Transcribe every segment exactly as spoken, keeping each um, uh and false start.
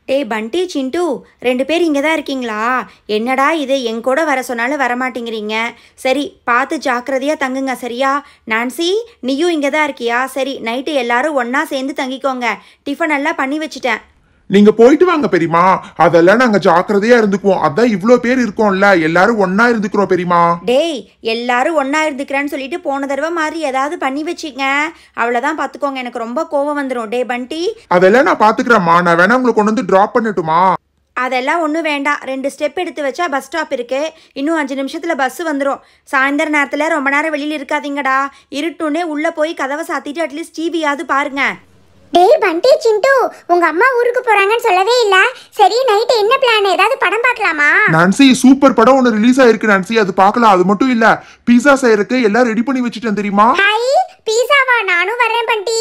டேய் பண்டி சிண்டு ரெண்டு பேர் இங்கே தான் இருக்கீங்களா? என்னடா இது என் கூட வர சொன்னாலும் வரமாட்டேங்கிறீங்க. சரி பார்த்து ஜாக்கிரதையாக தங்குங்க சரியா? நான்சி நீயும் இங்கே தான் இருக்கியா? சரி நைட்டு எல்லாரும் ஒன்றா சேர்ந்து தங்கிக்கோங்க. டிஃபன் எல்லாம் பண்ணி வச்சுட்டேன். நீங்க போயிட்டு வாங்க பெரியமா. அதெல்லாம் நாங்க ஜாக்கிரதையா இருந்துக்குவோம். அதான் இவ்வளோ பேர் இருக்கோம்ல, எல்லாரும் ஒன்னா இருந்துக்கிறோம் பெரியமா. டேய் எல்லாரும் ஒன்னா இருந்துக்கிறேன்னு சொல்லிட்டு போன தடவை மாதிரி ஏதாவது பண்ணி வச்சிங்க, அவ்வளோதான் பார்த்துக்கோங்க. எனக்கு ரொம்ப கோவம் வந்துடும். டே பண்டி அதெல்லாம் நான் பாத்துக்கிறேம்மா. நான் வேணா உங்களை கொண்டு வந்து டிராப் பண்ணட்டுமா? அதெல்லாம் ஒன்றும் வேண்டாம். ரெண்டு ஸ்டெப் எடுத்து வச்சா பஸ் ஸ்டாப் இருக்குது. இன்னும் அஞ்சு நிமிஷத்தில் பஸ்ஸு வந்துடும். சாயந்தர நேரத்தில் ரொம்ப நேரம் வெளியில் இருக்காதீங்கடா. இருட்டுன்னே உள்ளே போய் கதவை சாத்திட்டு அட்லீஸ்ட் டிவியாவது பாருங்க. டேய் பண்டி சிண்டு, உங்க அம்மா ஊருக்கு போறாங்கன்னு சொல்லவே இல்ல. சரி நைட் என்ன பிளான்? ஏதாவது படம் பார்க்கலாமா? நான்சி சூப்பர் படம் ஒன்று ரிலீஸ் ஆயிருக்கு நான்சி, அது பார்க்கலாம். அது மட்டும் இல்ல, பீஸா செய்யறதுக்கு எல்லாம் ரெடி பண்ணி வச்சுட்டேன் தெரியுமா? ஹாய் பீஸாவா? நானும் வரேன் பண்டி.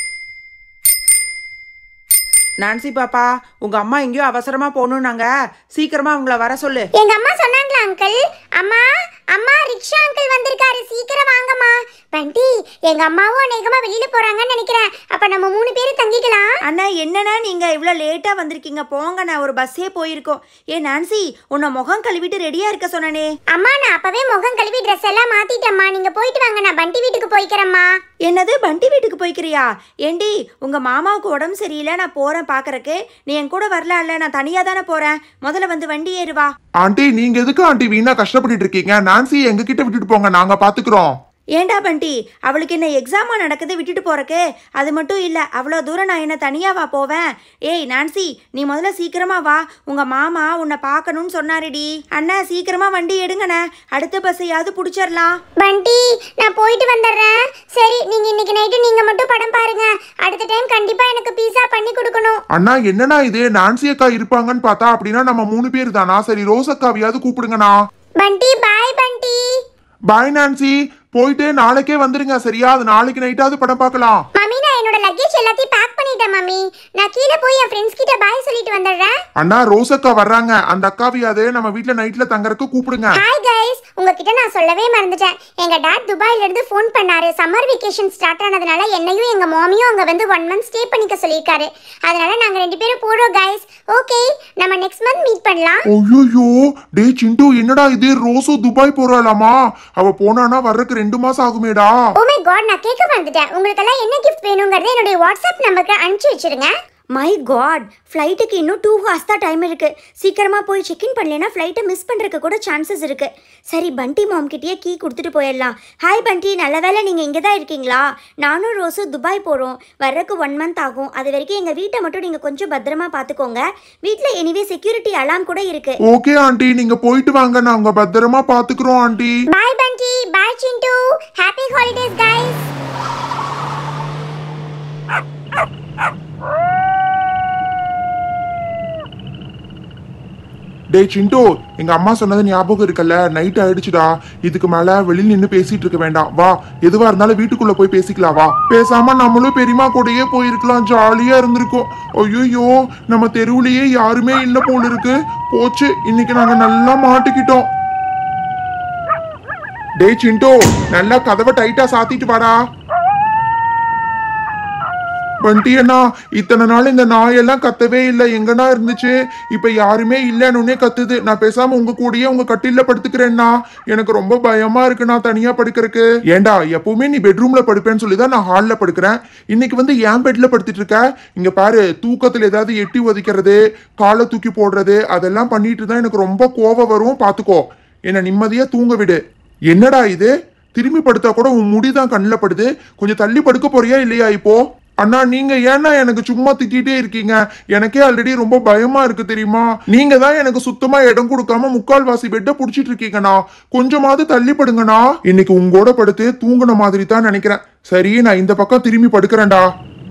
நான்சி பாப்பா, உங்க அம்மா எங்கேயோ அவசரமா போகணும்னாங்க, சீக்கிரமா அவங்கள வர சொல்லு. எங்க அம்மா சொன்னாங்களா அங்கிள்? அம்மா அம்மா ரிக்ஷா அங்கிள் வந்திருக்காரு, சீக்கிரம் வாங்கம்மா. பண்டி எங்க அம்மாவும் அநேகமா வெளியில போறாங்கன்னு நினைக்கிறேன். அப்ப நம்ம மூணு பேரும் தங்கிக்கலாம். அண்ணா என்னண்ணா நீங்கள் இவ்வளோ லேட்டாக வந்திருக்கீங்க? போங்க, நான் ஒரு பஸ்ஸே போயிருக்கோம். ஏ நான்சி உன்னை முகம் கழுவிட்டு ரெடியாக இருக்க சொன்னனே. அம்மா நான் அப்பவே முகம் கழுவி ட்ரெஸ் எல்லாம் மாத்திட்டேம்மா. நீங்க போயிட்டு வாங்க, நான் பண்டி வீட்டுக்கு போய்க்கிறேம்மா. என்னது பண்டி வீட்டுக்கு போய்க்கிறியா? ஏண்டி உங்கள் மாமாவுக்கு உடம்பு சரியில்லை, நான் போகிறேன் பார்க்கறக்கு. நீ என் கூட வரல இல்லை, நான் தனியாக தானே போகிறேன். முதல்ல வந்து வண்டி ஏறுவா. ஆண்டி நீங்க எதுக்கு ஆண்டி வீணா கஷ்டப்பட்டுட்டு இருக்கீங்க? நான்சி எங்க கிட்ட விட்டுட்டு போங்க, நாங்க பாத்துக்கிறோம். ஏண்டா பண்டி, அவளுக்கு என்ன எக்ஸாமா நடக்குது விட்டுட்டு போறக்கு? அது மட்டும் இல்லை, அவ்வளோ தூரம் நான் என்ன தனியாவா போவேன்? ஏய் நான்சி நீ முதல்ல சீக்கிரமா வா. உங்க மாமா உன்னை பார்க்கணும்னு சொன்னாருடி. அண்ணா சீக்கிரமா வண்டி எடுங்கண்ணே, அடுத்த பஸ்ஸையாவது பிடிச்சிடலாம். பண்டி நான் போயிட்டு வந்துடுறேன். சரி நீங்க இன்னைக்கு நைட்டு நீங்க மட்டும் படம் பாருங்க. அடுத்த டைம் கண்டிப்பா எனக்கு பீஸா பண்ணி கொடுக்கணும். அண்ணா என்னன்னா இது, நான்சி அக்கா இருப்பாங்கன்னு பார்த்தா, அப்படின்னா நம்ம மூணு பேர் தானா? சரி ரோஸ் அக்காவையாவது கூப்பிடுங்கண்ணா. பண்டி பாய் பண்டி. பாய் நான்சி, போயிட்டு நாளைக்கே வந்துருங்க சரியா? அது நாளைக்கு நைட்டாவது படம் பார்க்கலாம். மம்மி நான் என்னோட லக்கேஜ் எல்லாத்தையும் பேக் பண்ணிட்டேன் மம்மி. நான் கீழே போய் என் ஃப்ரெண்ட்ஸ் கிட்ட பாய் சொல்லிட்டு வந்துடுறேன். அண்ணா ரோஸ் அக்கா வர்றாங்க, அந்த அக்காவையாவது நம்ம வீட்ல நைட்ல தங்கறதுக்கு கூப்பிடுங்க. ஹாய் கைஸ், உங்ககிட்ட நான் சொல்லவே மறந்துட்டேன். எங்க டாட் துபாயில இருந்து ஃபோன் பண்ணாரு. சம்மர் வெக்கேஷன் ஸ்டார்ட் ஆனதுனால என்னையும் எங்க மாமியும் அங்க வந்து ஒன் மந்த் ஸ்டே பண்ணிக்க சொல்லியிருக்காரு. அதனால நாங்க ரெண்டு பேரும் போறோம் கைஸ். ஓகே நம்ம நெக்ஸ்ட் மந்த் மீட் பண்ணலாம். ஐயோ டே சிண்டு, என்னடா இது, ரோஸோ துபாய் போறாளாமா? அவ போனானா வர்றதுக்கு ரெண்டு மாசம் ஆகுமேடா. ஓ மை காட், நான் கேட்க மறந்துட்டேன். உங்களுக்கு எல்லாம் என்ன கிஃப்ட் வேணும்ங்கறதை என்னோட வாட்ஸ்அப் நம்பருக்கு அனுப்பிச்சு வச்சிருங்க. மை காட், ஃப்ளைட்டுக்கு இன்னும் டூ ஹார்ஸ் தான் டைம் இருக்குது. சீக்கிரமாக போய் செக்இன் பண்ணலைன்னா ஃப்ளைட்டை மிஸ் பண்ணுறதுக்கு கூட சான்சஸ் இருக்குது. சரி பண்டி மாம்கிட்டயே கீ கொடுத்துட்டு போயிடலாம். ஹாய் பண்டி, நல்ல வேலை நீங்கள் இங்கே தான் இருக்கீங்களா? நானும் ரோஸும் துபாய் போகிறோம். வர்றதுக்கு ஒன் மந்த் ஆகும். அது வரைக்கும் எங்கள் வீட்டை மட்டும் நீங்கள் கொஞ்சம் பத்திரமா பார்த்துக்கோங்க. வீட்டில் எனிவே செக்யூரிட்டி அலாம் கூட இருக்குது. ஓகே ஆண்டி, நீங்க போயிட்டு வாங்க, நாங்க பத்திரமா பாத்துக்கிறோம் aunty. Bye Bandi, bye Sindu, happy holidays guys. டே சிண்டு, எங்க அம்மா சொன்னது ஞாபகம் இருக்கல்ல? நைட் ஆயிடுச்சுடா, இதுக்கு மேல வெளியில் நின்று பேசிட்டு இருக்க வேண்டாம். வா, எதுவா இருந்தாலும் வீட்டுக்குள்ள போய் பேசிக்கலாம். வா, பேசாம நம்மளும் பெரியமா கூடயே போயிருக்கலாம், ஜாலியா இருந்திருக்கும். ஐயோ நம்ம தெருவுலயே யாருமே இல்ல போல இருக்கு. போச்சு, இன்னைக்கு நாங்க நல்லா மாட்டிக்கிட்டோம். டே சிண்டு, நல்லா கதவை டைட்டா சாத்திட்டு வாடா. பண்டி அண்ணா, இத்தனை நாள் இந்த நாயெல்லாம் கத்தவே இல்லை, எங்கண்ணா இருந்துச்சு? இப்ப யாருமே இல்லைன்னு கத்துது. நான் பேசாம உங்க கூடயே உங்க கட்டில படுத்துக்கிறேன்னா, எனக்கு ரொம்ப பயமா இருக்கு நான் தனியா படுக்கிறதுக்கு. ஏண்டா எப்பவுமே நீ பெட்ரூம்ல படுப்பேன்னு சொல்லிதான் நான் ஹால்ல படுக்கிறேன். இன்னைக்கு வந்து ஏன் பெட்ல படுத்துட்டு இருக்க? இங்க பாரு, தூக்கத்துல ஏதாவது எட்டி ஒதிக்கிறது, காலை தூக்கி போடுறது, அதெல்லாம் பண்ணிட்டு தான் எனக்கு ரொம்ப கோவம் வரும். பாத்துக்கோ, என்ன நிம்மதியா தூங்க விடு. என்னடா இது, திரும்பி படுத்தா கூட உன் முடிதான் கண்ணில் படுது. கொஞ்சம் தள்ளி படுக்க போறியா இல்லையா இப்போ? அண்ணா நீங்க ஏன்னா எனக்கு சும்மா திட்டிகிட்டே இருக்கீங்க? எனக்கே ஆல்ரெடி ரொம்ப பயமா இருக்கு தெரியுமா? நீங்க தான் எனக்கு சுத்தமா இடம் கொடுக்காம முக்கால்வாசி பெட்டை புடிச்சிட்டு இருக்கீங்கண்ணா. கொஞ்சமாவது தள்ளி படுங்கண்ணா. இன்னைக்கு உங்களோட படுத்து தூங்குன மாதிரி தான் நினைக்கிறேன். சரி நான் இந்த பக்கம் திரும்பி படுக்கிறேன்டா.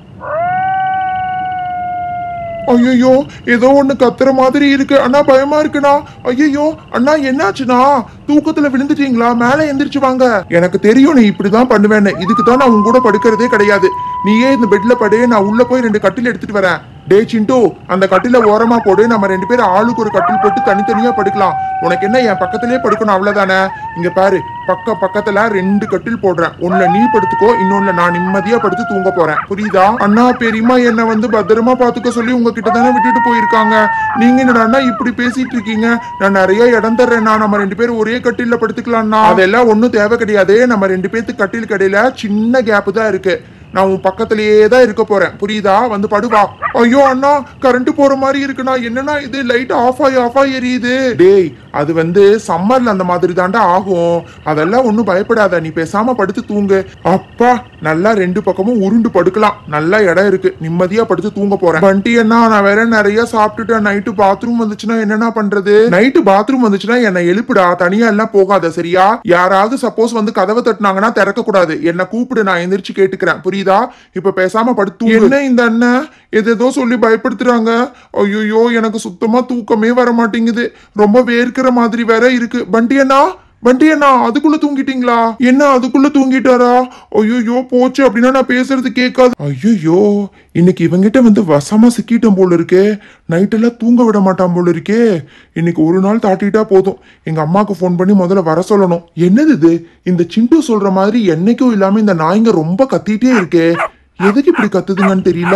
ஐயோ ஏதோ ஒண்ணு கத்துற மாதிரி இருக்கு அண்ணா, பயமா இருக்குண்ணா. ஐயோ அண்ணா என்னாச்சுண்ணா? தூக்கத்துல விழுந்துட்டீங்களா? மேல எந்திரிச்சு வாங்க. எனக்கு தெரியும் நீ இப்படிதான் பண்ணுவேன்னு. இதுக்கு தான் நான் உங்க கூட படுக்கிறதே கிடையாது. நீயே இந்த பெட்ல படு, நான் உள்ள போய் ரெண்டு கட்டில் எடுத்துட்டு வரேன். டே சிண்டு, அந்த கட்டில ஓரமா போடு. நம்ம ரெண்டு பேரும் ஆளுக்கு ஒரு கட்டில் போட்டு தனித்தனியா படுக்கலாம். உனக்கு என்ன என் பக்கத்திலே படுக்கணும் அவ்வளவுதானே? இங்க பாரு, பக்க பக்கத்துல ரெண்டு கட்டில் போடுறேன். ஒண்ணுல நீ படுத்துக்கோ, இன்னொன்னுல நான் நிம்மதியா படுத்து தூங்க போறேன். புரியுதா? அண்ணா பெரியமா என்ன வந்து பத்திரமா பாத்துக்க சொல்லி உங்ககிட்ட தானே விட்டுட்டு போயிருக்காங்க. நீங்க என்னடா இப்படி பேசிட்டு இருக்கீங்க? நான் நிறைய இடம் தர்றேன்னா, நம்ம ரெண்டு பேரும் ஒரே கட்டில படுத்துக்கலாம்னா. அதெல்லாம் ஒண்ணும் தேவை கிடையாது. நம்ம ரெண்டு பேருக்கு கட்டில் கடையில சின்ன கேப் தான் இருக்கு. நான் உன் பக்கத்திலேயே தான் இருக்க போறேன். புரியுதா? வந்து படுவா. ஐயோ அண்ணா, கரண்ட் போற மாதிரி இருக்குண்ணா. என்னன்னா இது லைட் ஆஃப் ஆகி ஆஃப் ஆகி எரியுது. டேய், அது வந்து சம்மர்ல அந்த மாதிரி தாண்டா ஆகும். அதெல்லாம் ஒன்றும் பயப்படாத. நீ பேசாம படுத்து தூங்கு. அப்பா, நல்லா ரெண்டு பக்கமும் உருண்டு படுக்கலாம். நல்ல இடம் இருக்கு. நிம்மதியா படுத்து தூங்க போறேன். பண்டி அண்ணா, நான் வேற நிறைய சாப்பிட்டுட்டேன். நைட்டு பாத்ரூம் வந்துச்சுன்னா என்னன்னா பண்றது? நைட்டு பாத்ரூம் வந்துச்சுன்னா என்னை எழுப்புடா. தனியா எல்லாம் போகாத, சரியா? யாராவது சப்போஸ் வந்து கதவை தட்டினாங்கன்னா திறக்க கூடாது. என்ன கூப்பிடு, நான் எந்திரிச்சு கேட்டுக்கிறேன். புரியுதா? இப்ப பேசாம படுத்து. என்ன இந்த அண்ணன் எதோ சொல்லி பயப்படுத்துறாங்க. ஐயோ, எனக்கு சுத்தமா தூக்கமே வர மாட்டேங்குது. ரொம்ப வேர்க்கிற மாதிரி வேற இருக்கு. பண்டி அண்ணா, பண்டி அண்ணா, அதுக்குள்ள தூங்கிட்டீங்களா? என்ன அதுக்குள்ள தூங்கிட்டாரா? ஐயோ போச்சு. அப்படின்னா நான் பேசுறது கேட்காது. ஐயோ, இன்னைக்கு இவங்கிட்ட வந்து வசமா சிக்கிட்டோம் போல இருக்கே. நைட்டெல்லாம் தூங்க விட மாட்டான் போல இருக்கே. இன்னைக்கு ஒரு நாள் தாட்டிட்டா போதும். எங்க அம்மாவுக்கு ஃபோன் பண்ணி முதல்ல வர சொல்லணும். என்னது இது? இந்த சிண்டு சொல்ற மாதிரி என்னைக்கும் இல்லாம இந்த நாய்ங்க ரொம்ப கத்திட்டே இருக்கே. எதுக்கு இப்படி கத்துதுங்கன்னு தெரியல.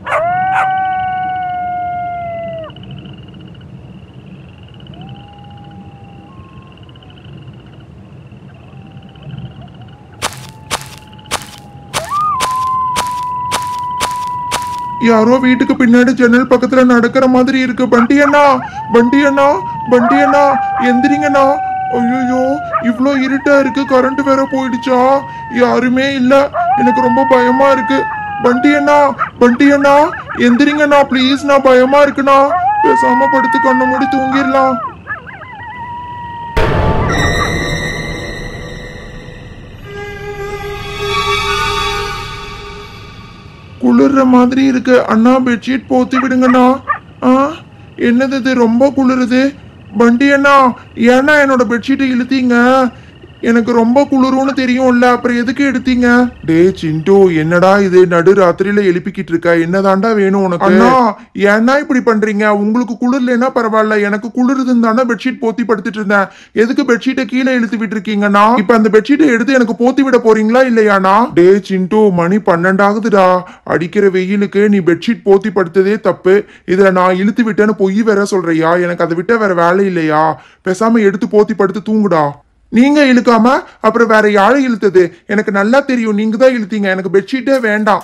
யாரோ வீட்டுக்கு பின்னாடி ஜன்னல் பக்கத்துல நடக்கிற மாதிரி இருக்கு. பண்டி அண்ணா, பண்டி அண்ணா, பண்டி அண்ணா, எந்திரிங்கண்ணா. ஐயோ, இவ்வளோ இருட்டா இருக்கு. கரண்ட் வேற போயிடுச்சா? யாருமே இல்ல. எனக்கு ரொம்ப பயமா இருக்கு. பண்டி அண்ணா, பண்டி அண்ணா, எந்திரிங்கண்ணா ப்ளீஸ். நான் பயமா இருக்குண்ணா. பேசாம படுத்து கண்ண மூடி தூங்கிடலாம். குளிர்ற மாதிரி இருக்கு. அண்ணா பெட்ஷீட் போத்தி விடுங்கண்ணா. ஆ, என்னது இது? ரொம்ப குளிருது. பண்டி அண்ணா, ஏன்னா என்னோட பெட்ஷீட்டை இழுத்தீங்க? எனக்கு ரொம்ப குளிரும்னு தெரியும்ல, அப்புறம் எதுக்கு எடுத்தீங்க? டே சிண்டு, என்னடா இது நடு ராத்திரியில எழுப்பிக்கிட்டு இருக்க? என்னதாண்டா வேணும் உனக்கு? அண்ணா, ஏன்னா இப்படி பண்றீங்க? உங்களுக்கு குளிர்லன்னா பரவாயில்ல, எனக்கு குளிருதுன்னு தானே பெட்ஷீட் போத்தி படுத்துட்டு இருந்தேன். எதுக்கு பெட்ஷீட்டை கீழே இழுத்து விட்டுருக்கீங்கண்ணா? இப்ப அந்த பெட்ஷீட்டை எடுத்து எனக்கு போத்தி விட போறீங்களா இல்லையாண்ணா? டே சிண்டு, மணி பன்னெண்டாகுதுடா. அடிக்கிற வெயிலுக்கு நீ பெட்ஷீட் போத்தி படுத்ததே தப்பு. இதுல நான் இழுத்து விட்டேன்னு பொய் வேற சொல்றியா? எனக்கு அதை விட்ட வேற வேலை இல்லையா? பேசாம எடுத்து போத்தி படுத்து தூங்குடா. நீங்க இழுக்காம அப்புறம் வேற யாரை இழுத்தது? எனக்கு நல்லா தெரியும், நீங்க தான் இழுத்தீங்க. எனக்கு பெட்ஷீட்டே வேண்டாம்.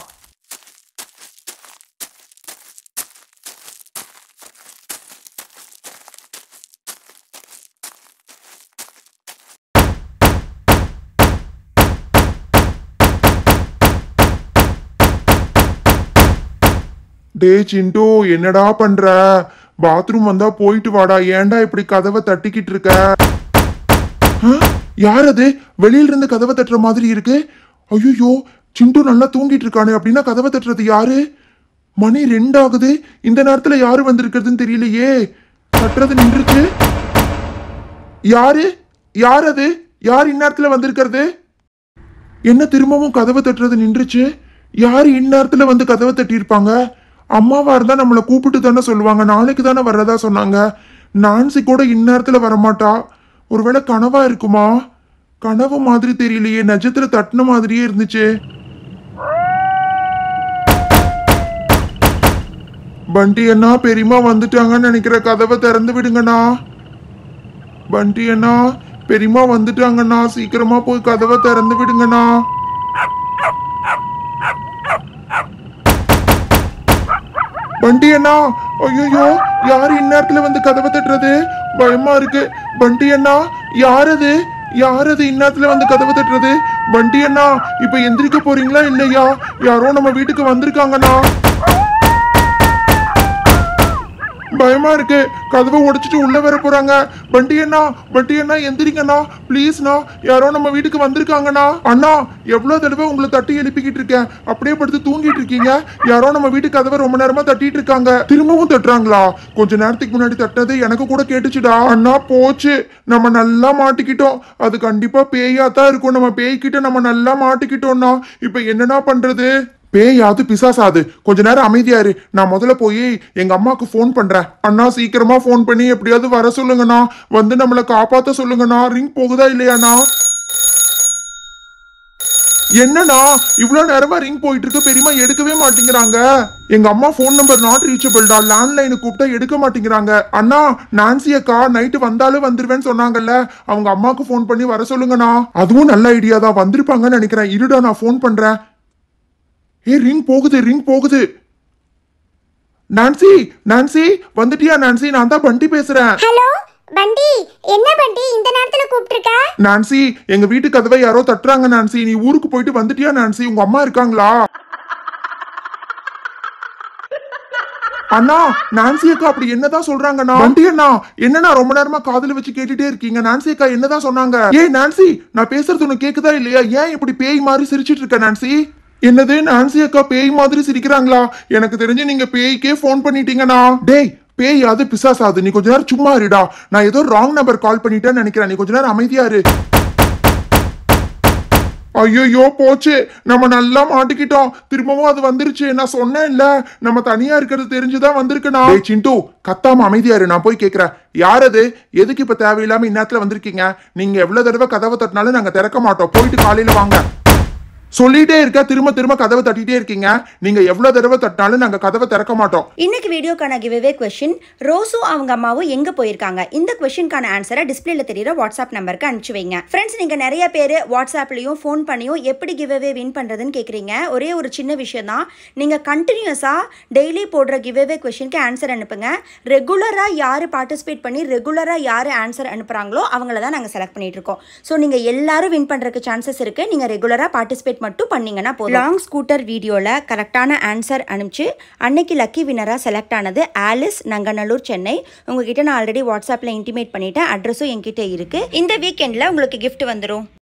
டே சிண்டு, என்னடா பண்ற? பாத்ரூம் வந்தா போயிட்டு வாடா. ஏன்டா இப்படி கதவை தட்டிக்கிட்டு இருக்க? யார் அது? வெளியில இருந்து கதவை தட்டுற மாதிரி இருக்கு. ஐயோ, சிண்டு நல்லா தூங்கிட்டு இருக்கானே. அப்படின்னா கதவை தட்டுறது யாரு? மணி ரெண்டு ஆகுது. இந்த நேரத்துல யாரு வந்திருக்கிறதுன்னு தெரியலையே. தட்டுறது நின்றுச்சு. யாரு? யார் அது? யார் இந்நேரத்துல வந்திருக்கிறது? என்ன திரும்பவும் கதவை தட்டுறது நின்றுச்சு? யாரு இந்நேரத்துல வந்து கதவை தட்டி இருப்பாங்க? அம்மாவா இருந்தா நம்மளை கூப்பிட்டு தானே சொல்லுவாங்க. நாளைக்கு தானே வர்றதா சொன்னாங்க. நான்சி கூட இந்நேரத்துல வரமாட்டா. ஒருவேளை கனவா இருக்குமா? கனவு மாதிரி தெரியலையே. நட்சத்திர தட்டின மாதிரியே இருந்துச்சு. பண்டி அண்ணா, பெரியமா வந்துட்டாங்கன்னு நினைக்கிற. கதவை திறந்து விடுங்கண்ணா. பண்டி அண்ணா, பெரியமா வந்துட்டாங்கண்ணா. சீக்கிரமா போய் கதவை திறந்து விடுங்கண்ணா. பண்டி அண்ணா, ஐயோ, யாரு இந்நேரத்துல வந்து கதவை தட்டுறது? பயமா இருக்கு. பண்டி அண்ணா, யாரது? யாரது இந்நேரத்துல வந்து கதவை தட்டுறது? பண்டி அண்ணா, இப்ப எந்திரிக்க போறீங்களா இல்லையா? யாரோ நம்ம வீட்டுக்கு வந்திருக்காங்கண்ணா. பயமா இருக்கு. கதவை உடைச்சிட்டு உள்ள வர போறாங்க. பண்டி அண்ணா, பண்டி அண்ணா, எந்திரிங்கண்ணா ப்ளீஸ்ண்ணா. யாரோ நம்ம வீட்டுக்கு வந்திருக்காங்கண்ணா. அண்ணா, எவ்வளவு தடவை உங்களை தட்டி எழுப்பிக்கிட்டு இருக்கேன். அப்படியே படுத்து தூங்கிட்டு இருக்கீங்க. யாரோ நம்ம வீட்டு கதவை ரொம்ப நேரமா தட்டிட்டு இருக்காங்க. திரும்பவும் தட்டுறாங்களா? கொஞ்ச நேரத்துக்கு முன்னாடி தட்டது எனக்கு கூட கேட்டுச்சுடா. அண்ணா போச்சு, நம்ம நல்லா மாட்டிக்கிட்டோம். அது கண்டிப்பா பேயா தான் இருக்கும். நம்ம பேய்கிட்ட நம்ம நல்லா மாட்டிக்கிட்டோம்னா இப்ப என்னன்னா பண்றது? பேயாது பிசாசாது கொஞ்ச நேரம் அமைதியா இரு. நான் முதல்ல போய் எங்க அம்மாக்கு ஃபோன் பண்றேன். அண்ணா சீக்கிரமா ஃபோன் பண்ணி எப்படியாவது வர சொல்லுங்கண்ணா, வந்து நம்மளை காப்பாத்த சொல்லுங்கண்ணா. ரிங் போகுதா இல்லையாண்ணா? என்னண்ணா இவ்வளவு நேரமா ரிங் போயிட்டு இருக்கு, பெரியமா எடுக்கவே மாட்டேங்கிறாங்க. எங்க அம்மா போன் நம்பர் நாட் ரீச்சபிள்டா, லேண்ட்லைனு கூப்பிட்டா எடுக்க மாட்டேங்கிறாங்க. அண்ணா நான்சி அக்கா நைட்டு வந்தாலும் வந்துருவேன்னு சொன்னாங்கல்ல, அவங்க அம்மாக்கு போன் பண்ணி வர சொல்லுங்கண்ணா. அதுவும் நல்ல ஐடியா தான், வந்திருப்பாங்கன்னு நினைக்கிறேன். இருடா நான் போன் பண்றேன். ஏ ரிங் போகுது ரிங் போகுது. நான்சி நான்சி வந்துட்டியா நான்சி? நான் தான் பண்டி பேசுறேன். ஹலோ பண்டி, என்ன பண்டி இந்த நேரத்துல கூப்பிட்டிருக்க? நான்சி எங்க வீட்டு கதவை யாரோ தட்டுறாங்க நான்சி. நீ ஊருக்கு போயிட்டு வந்துட்டியா நான்சி? உங்க அம்மா இருக்காங்களா? அண்ணா நான்சி அக்கா அப்படி என்னதான் சொல்றாங்கண்ணா? வண்டி அண்ணா என்னன்னா ரொம்ப நேரமா காதுல வச்சு கேட்டுட்டே இருக்கீங்க. நான்சி அக்கா என்னதான் சொன்னாங்க? ஏய் நான்சி நான் பேசுறது உனக்கு கேக்குதா இல்லையா? ஏன் இப்படி பேய் மாதிரி சிரிச்சிட்டு இருக்க நான்சி? என்னது நான்சி அக்கா பேய் மாதிரி சிரிக்கிறாங்களா? எனக்கு தெரிஞ்சு நீங்க பேய்க்கே போன் பண்ணிட்டீங்கண்ணா. டேய் பேய் அது பிசாசாது, நீ கொஞ்ச நேரம் சும்மா இருடா. நான் ஏதோ ராங் நம்பர் கால் பண்ணிட்டேன்னு நினைக்கிறேன். நீ கொஞ்ச நேரம் அமைதியா இரு. ஐயோ போச்சு, நம்ம நல்லா மாட்டிக்கிட்டோம். திரும்பவும் அது வந்துருச்சு. நான் சொன்னேன் இல்ல நம்ம தனியா இருக்கிறது தெரிஞ்சுதான் வந்திருக்கா. சிண்டு கத்தாம அமைதியா இரு, நான் போய் கேக்குறேன். யார் அது? எதுக்கு இப்ப தேவையில்லாம இந்நேரத்துல வந்திருக்கீங்க? நீங்க எவ்வளவு தடவை கதவை தட்டினாலும் நாங்க திறக்க மாட்டோம். போயிட்டு காலையில வாங்க. சொல்லிட்டே இருக்க, திரும்ப திரும்ப கதவை தட்டிட்டே இருக்கீங்க. நீங்க எவ்வளவு தடவை தட்டினாலும் நாங்க கதவை திறக்க மாட்டோம். இன்னைக்கு வீடியோக்கான கிவ்அவே क्वेश्चन, ரோசு அவங்க அம்மாவும் எங்க போயிருக்காங்க? இந்த क्वेश्चनக்கான ஆன்சரை டிஸ்பிளேல தெரியுற வாட்ஸ்அப் நம்பருக்கு அனுப்பிச்சு வைங்க. ஃப்ரெண்ட்ஸ் நீங்க நிறைய பேர் வாட்ஸ்அப்லயும் ஃபோன் பண்ணியும் எப்படி கிவ்அவே வின் பண்றதுன்னு கேக்குறீங்க. ஒரே ஒரு சின்ன விஷயம் தான், நீங்க கண்டினியூஸா டெய்லி போடுற கிவ்அவே क्वेश्चनக்கு ஆன்சர் அனுப்புங்க. ரெகுலரா யாரு பார்ட்டிசிபேட் பண்ணி ரெகுலரா யாரு ஆன்சர் அனுப்புறாங்களோ அவங்கள தான் நாங்க செலக்ட் பண்ணிட்டு இருக்கோம். ஸோ நீங்க எல்லாரும் வின் பண்றதுக்கு சான்சஸ் இருக்கு. நீங்க ரெகுலரா பார்ட்டிசிபேட் மட்டும் பண்ணீங்கன்னா போதும். லாங் ஸ்கூட்டர் வீடியோல கரெக்டான ஆன்சர் அனுப்பிச்சு அன்னைக்கு லக்கி வினரா செலக்ட் ஆனது ஆலிஸ், நங்கநல்லூர், சென்னை. உங்ககிட்ட நான் ஆல்ரெடி வாட்ஸ்அப்ல இன்டிமேட் பண்ணிட்டேன். அட்ரஸும் என்கிட்ட இருக்கு. இந்த வீக்கெண்ட்ல உங்களுக்கு கிஃப்ட் வந்துடும்.